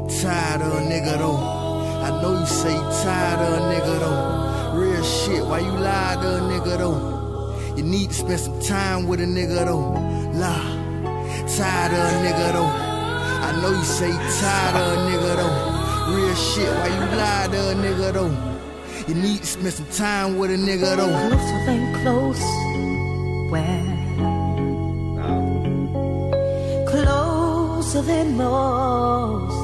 Tired of a nigga though. I know you say you tired of a nigga though. Real shit, why you lie to a nigga though? You need to spend some time with a nigga though. Lie. Tired of a nigga though. I know you say you tired of a nigga though. Real shit, why you lie to a nigga though? You need to spend some time with a nigga though. Closer than close, where? Closer than most.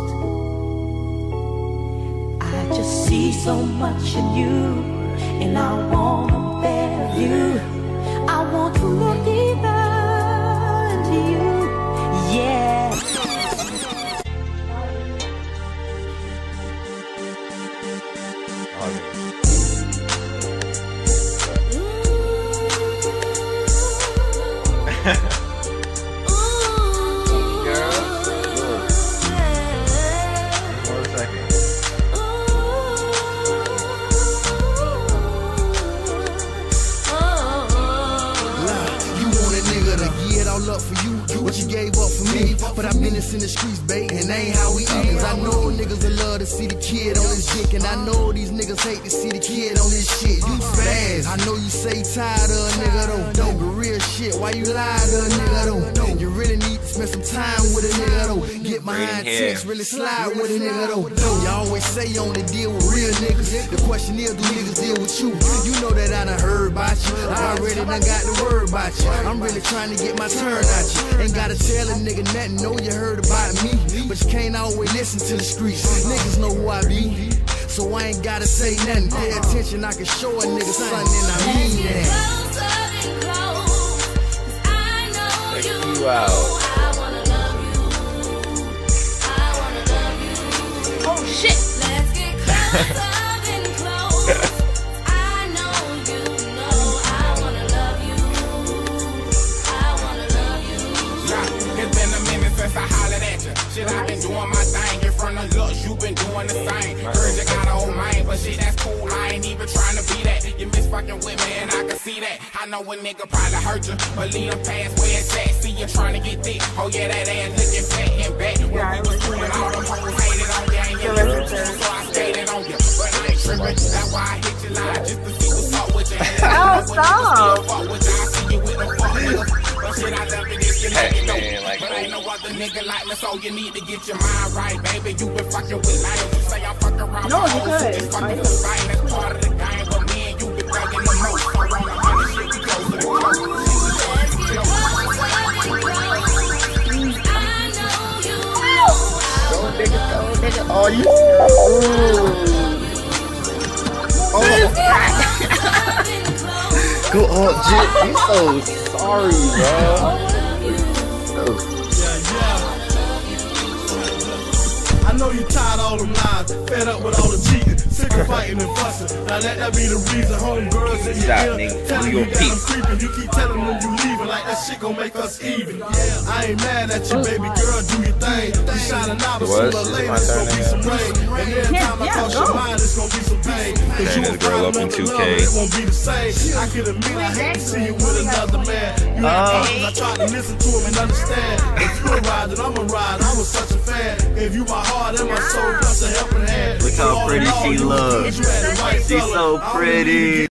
I just see so much in you, and I wanna bear you. I want to look deeper into you, yeah. Up for you, what you gave up for me. But I've been in the streets, babe, and that ain't how we eat. Cause I know niggas that love to see the kid on his dick, and I know these niggas hate to see the kid on his shit. You fast, I know you say tired of a nigga though. But real shit, why you lie to a nigga though? You really need to spend some time with a nigga though. Get behind text, really slide with a nigga though. You always say you only deal with real niggas. The question is, do niggas deal with you? You know that I done heard about you. I already done got the word about you. I'm really trying to get my turn out you. Ain't gotta tell a nigga nothing, know you heard about me. But you can't always listen to the streets. Niggas know who I be, so I ain't gotta say nothing. Pay attention, I can show a nigga something, and I mean that. Check you out. Oh shit! Let's get closer and close. I know you know I wanna love you. I wanna love you. It's been a minute since I hollered at you. Shit, I've been doing my thing. In front of looks, you been doing the same. Heard you got a old mind, but shit, that's cool. I ain't even trying to be that. You miss fucking with me, and I can see that. I know a nigga probably hurt you, but leave them past where it's at. See you trying to get thick. Oh yeah, that ass looking fat and back. When we was doing all them hoes hated on you, ain't you little so I skated on you. But I ain't tripping, that's why I hit you live, just to see what's up with you. Oh, stop! I see you with the fuck niggas. But shit, I love it if you let it go. But ain't no other nigga like me, so you need to get your mind right, baby. You been fucking with life. You say I fuck around no, with hoes, so just fucking with fight. That's part of the game, but me and you been thugging the most. So on the other shit, we go to the close. Oh, you. Go up, Jit. You so sorry, bro. I know you tired of all them lies, fed up with all the cheating, sick of fighting and fussing. Now let that be the reason, homegirls in your ear telling you that I'm creeping. You keep telling them you leaving, like that shit gon' make us even. I ain't mad at you, baby girl, do your thing. You shining out, but sooner or later it's gon' be some rain. And every time I cross your mind, it's gon' be some pain. Cause you won't find another love, it won't be the same. I can admit I hate to see you with another man. You have problems, I try to listen to him and understand. If you a ride, then I'm a ride, I was such a fan. If you my heart and my soul, plus a helping hand. Look how pretty she looks. She's so pretty.